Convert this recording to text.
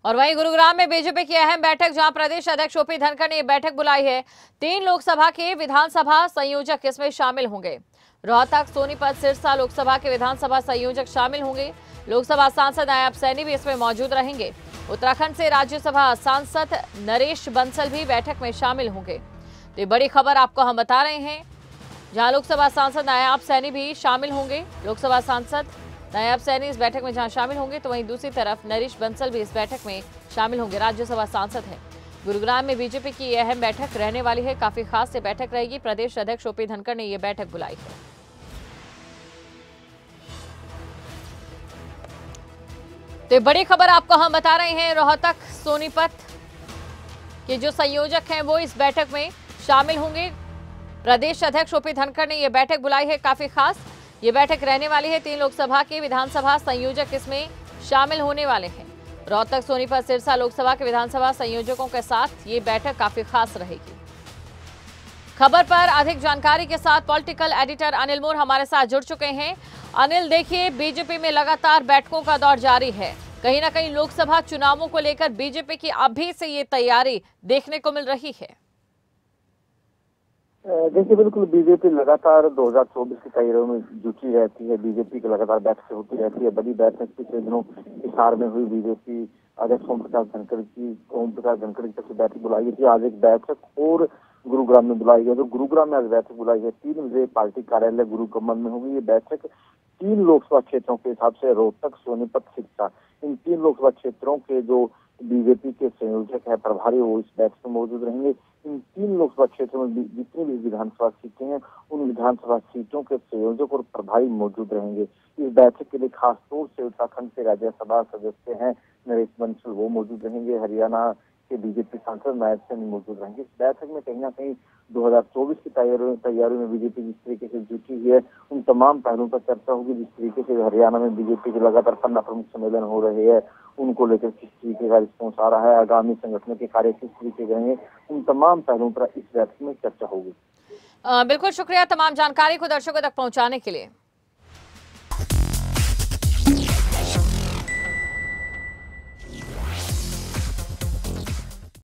और वहीं गुरुग्राम में बीजेपी की अहम बैठक, जहां प्रदेश अध्यक्ष ओपी धनखड़ ने बैठक बुलाई है। 3 लोकसभा के विधानसभा संयोजक इसमें शामिल होंगे। रोहतक, सोनीपत, सिरसा लोकसभा के विधानसभा संयोजक शामिल होंगे। लोकसभा सांसद नायब सैनी भी इसमें मौजूद रहेंगे। उत्तराखंड से राज्यसभा सांसद नरेश बंसल भी बैठक में शामिल होंगे। तो ये बड़ी खबर आपको हम बता रहे हैं, जहां लोकसभा सांसद नायब सैनी भी शामिल होंगे। लोकसभा सांसद नायब सैनी इस बैठक में जहां शामिल होंगे, तो वहीं दूसरी तरफ नरेश बंसल भी इस बैठक में शामिल होंगे। राज्यसभा सांसद है। गुरुग्राम में बीजेपी की यह अहम बैठक रहने वाली है। काफी खास से बैठक रहेगी। प्रदेश अध्यक्ष ओपी धनखड़ ने यह बैठक बुलाई है। तो ये बड़ी खबर आपको हम बता रहे हैं, रोहतक, सोनीपत के जो संयोजक हैं वो इस बैठक में शामिल होंगे। प्रदेश अध्यक्ष ओपी धनखड़ ने यह बैठक बुलाई है। काफी खास ये बैठक रहने वाली है। 3 लोकसभा के विधानसभा संयोजक इसमें शामिल होने वाले हैं। रोहतक, सोनीपत, सिरसा लोकसभा के विधानसभा संयोजकों के साथ ये बैठक काफी खास रहेगी। खबर पर अधिक जानकारी के साथ पॉलिटिकल एडिटर अनिल मोर हमारे साथ जुड़ चुके हैं। अनिल, देखिए, बीजेपी में लगातार बैठकों का दौर जारी है। कहीं ना कहीं लोकसभा चुनावों को लेकर बीजेपी की अभी से ये तैयारी देखने को मिल रही है। देखिए, बिल्कुल बीजेपी लगातार 2024 की तैयारियों में जुटी रहती है। बीजेपी की लगातार बैठकें होती रहती है। बड़ी बैठक पिछले दिनों हिसार में हुई। बीजेपी अध्यक्ष ओम प्रकाश धनखड़ की तरफ से बैठक बुलाई गई थी। आज एक बैठक और गुरुग्राम में बुलाई गई। तो गुरुग्राम में आज बैठक बुलाई गई 3 बजे पार्टी कार्यालय गुरुकम्मन में होगी। ये बैठक 3 लोकसभा क्षेत्रों के हिसाब से रोहतक, सोनीपत, सिरसा, इन 3 लोकसभा क्षेत्रों के जो बीजेपी के संयोजक है, प्रभारी, वो इस बैठक में मौजूद रहेंगे। इन 3 लोकसभा क्षेत्रों में जितनी भी विधानसभा सीटें हैं, उन विधानसभा सीटों के संयोजक और प्रभारी मौजूद रहेंगे। इस बैठक के लिए खास तौर से उत्तराखंड से राज्यसभा सदस्य हैं नरेश बंसल, वो मौजूद रहेंगे। हरियाणा के बीजेपी सांसद नायब सैनी मौजूद रहेंगे। इस बैठक में कहीं ना कहीं 2024 की तैयारियों में बीजेपी जिस तरीके से जुटी हुई है, उन तमाम पहलुओं पर चर्चा होगी। जिस तरीके से हरियाणा में बीजेपी के लगातार 15 प्रमुख सम्मेलन हो रहे हैं, उनको लेकर किस तरीके का रिस्पॉन्स आ रहा है, आगामी संगठन के कार्य किस तरीके के हैं, उन तमाम पहलुओं पर इस बैठक में चर्चा होगी। बिल्कुल, शुक्रिया तमाम जानकारी को दर्शकों तक पहुंचाने के लिए।